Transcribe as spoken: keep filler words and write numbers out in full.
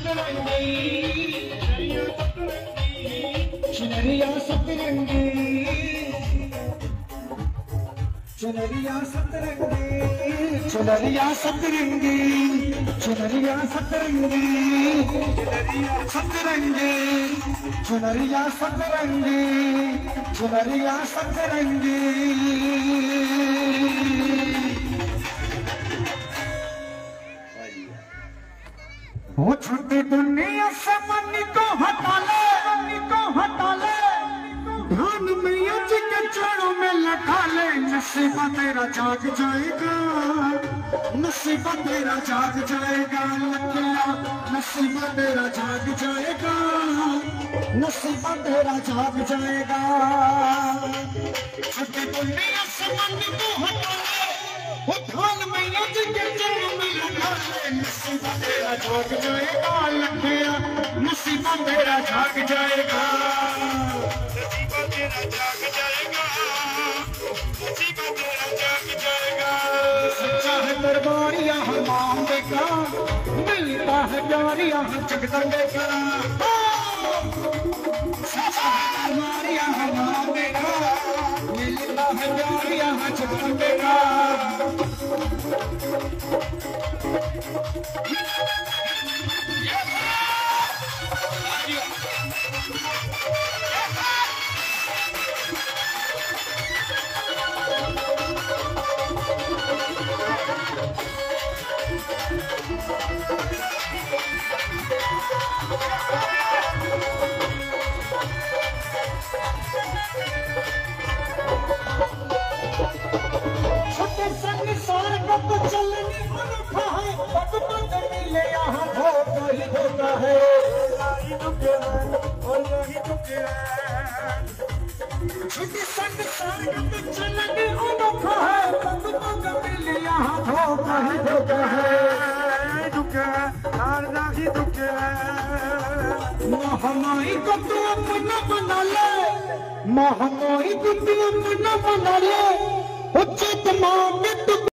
सतरंगी चुनरिया सतरंगी चुनरिया सतरंगी चुनरिया सतरंगी चुनरिया सतरंगी सतरंगी चुनरिया सतरंगी चुनरिया सतरंगी वो छोटी दुनिया से मन को हटा ले मन को हटा ले धान में अज के चरणों में लगा ले नसीबा तेरा जाग जाएगा नसीबा तेरा जाग जाएगा लकिया नसीबा तेरा जाग जाएगा नसीबा तेरा जाग जाएगा छोटी दुनिया से मन को हटा ले वो धान में अज के चरणों में लगा ले नसीबा तेरा जाग जाएगा लकिया नसीबा तेरा जाग जाएगा नसीबा तेरा जाग जाएगा नसीबा तेरा जाग जाएगा सच्चा है दरबार यहाँ मांगे का मिलता है प्यार यहाँ जगदम्बे का सच्चा है दरबार यहाँ मांगे का मिलता है प्यार यहाँ जगदम्बे का चलनी अनोखा है पग पग मिले यहाँ धोखा ही धोखा है यही दुखे है और यही दुखे है छोटी संग सारगत चलनी अनोखा है पग पग मिले यहाँ धोखा ही धोखा है यही दुखे है और यही दुखे है महामाई को तू अपना बना ले महामाई को तू अपना बना ले उचित मांग